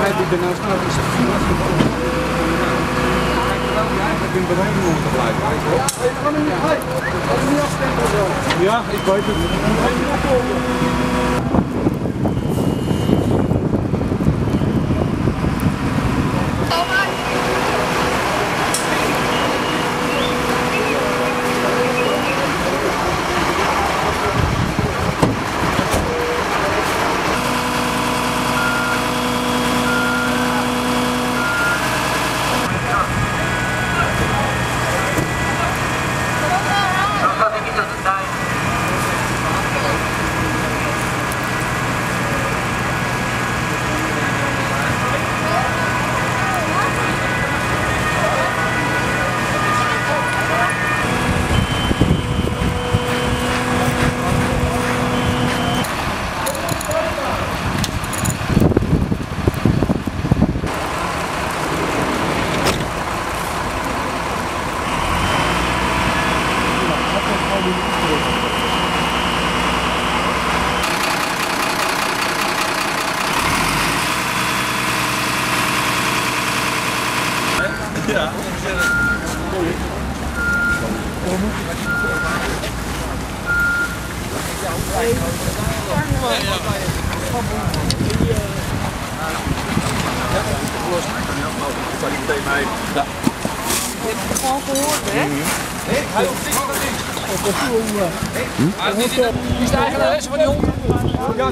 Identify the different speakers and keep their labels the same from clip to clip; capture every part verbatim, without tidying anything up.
Speaker 1: tijd die er nou staat is het eigenlijk in beweging om te blijven. Ja, ik kan hem niet, hey, ik kan hem niet afstempelen zo. Ja, ik weet het.
Speaker 2: Ja. Ja.
Speaker 3: Je hebt het gewoon gehoord, hè?
Speaker 2: Nee, hij hoeft niet van niks. Wie is de eigenaresse van die hond? Ja.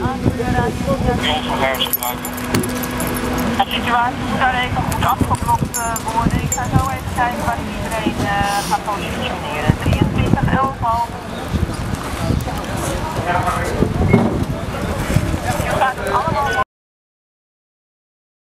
Speaker 3: De situatie moet daar even goed afgeblokt worden. Ik ga zo even kijken waar iedereen uh, gaat positioneren. drieëntwintig elf al.